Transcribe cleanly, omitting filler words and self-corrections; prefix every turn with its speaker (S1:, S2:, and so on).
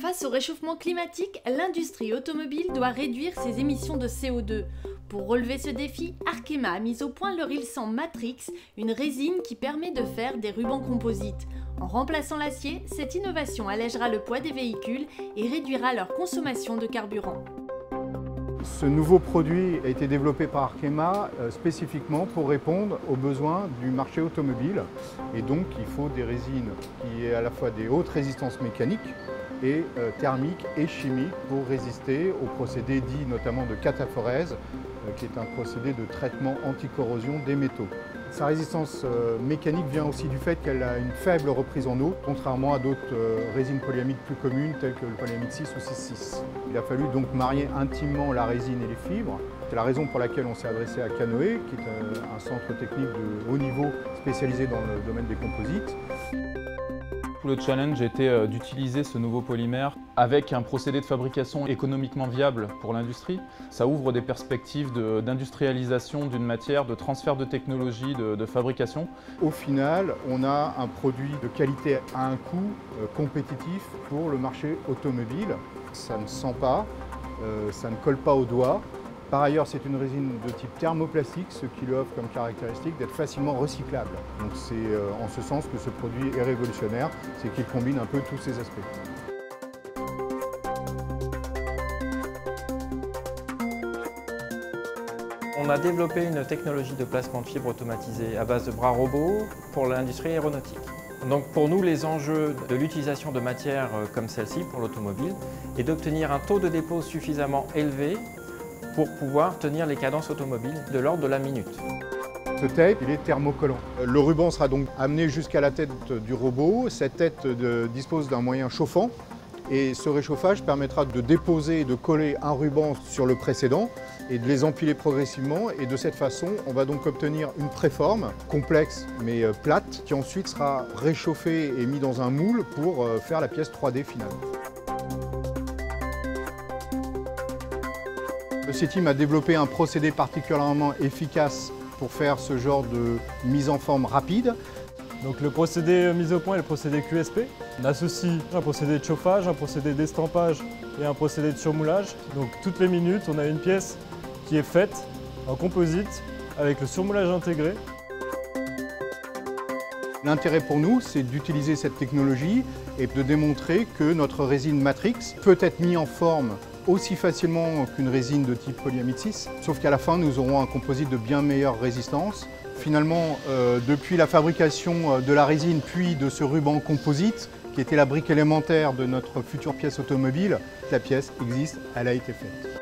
S1: Face au réchauffement climatique, l'industrie automobile doit réduire ses émissions de CO2. Pour relever ce défi, Arkema a mis au point le Rilsan Matrix, une résine qui permet de faire des rubans composites. En remplaçant l'acier, cette innovation allègera le poids des véhicules et réduira leur consommation de carburant.
S2: Ce nouveau produit a été développé par Arkema spécifiquement pour répondre aux besoins du marché automobile. Et donc il faut des résines qui aient à la fois des hautes résistances mécaniques et thermiques et chimiques pour résister aux procédés dits notamment de cataphorèse, qui est un procédé de traitement anti-corrosion des métaux. Sa résistance mécanique vient aussi du fait qu'elle a une faible reprise en eau, contrairement à d'autres résines polyamides plus communes telles que le polyamide 6 ou 6,6. Il a fallu donc marier intimement la résine et les fibres. C'est la raison pour laquelle on s'est adressé à Canoë, qui est un centre technique de haut niveau spécialisé dans le domaine des composites.
S3: Tout le challenge était d'utiliser ce nouveau polymère avec un procédé de fabrication économiquement viable pour l'industrie. Ça ouvre des perspectives d'industrialisation d'une matière, de transfert de technologie, de fabrication.
S2: Au final, on a un produit de qualité à un coût compétitif pour le marché automobile. Ça ne sent pas, ça ne colle pas aux doigts. Par ailleurs, c'est une résine de type thermoplastique, ce qui lui offre comme caractéristique d'être facilement recyclable. Donc c'est en ce sens que ce produit est révolutionnaire, c'est qu'il combine un peu tous ces aspects.
S4: On a développé une technologie de placement de fibres automatisée à base de bras robots pour l'industrie aéronautique. Donc pour nous, les enjeux de l'utilisation de matières comme celle-ci pour l'automobile est d'obtenir un taux de dépôt suffisamment élevé pour pouvoir tenir les cadences automobiles de l'ordre de la minute.
S2: Ce tape, il est thermocollant. Le ruban sera donc amené jusqu'à la tête du robot. Cette tête dispose d'un moyen chauffant et ce réchauffage permettra de déposer et de coller un ruban sur le précédent et de les empiler progressivement. Et de cette façon, on va donc obtenir une préforme complexe mais plate qui ensuite sera réchauffée et mise dans un moule pour faire la pièce 3D finale. Le CETIM a développé un procédé particulièrement efficace pour faire ce genre de mise en forme rapide.
S5: Donc le procédé mis au point est le procédé QSP. On associe un procédé de chauffage, un procédé d'estampage et un procédé de surmoulage. Donc toutes les minutes, on a une pièce qui est faite en composite avec le surmoulage intégré.
S2: L'intérêt pour nous, c'est d'utiliser cette technologie et de démontrer que notre résine Matrix peut être mise en forme aussi facilement qu'une résine de type polyamide 6, sauf qu'à la fin, nous aurons un composite de bien meilleure résistance. Finalement, depuis la fabrication de la résine, puis de ce ruban composite, qui était la brique élémentaire de notre future pièce automobile, la pièce existe, elle a été faite.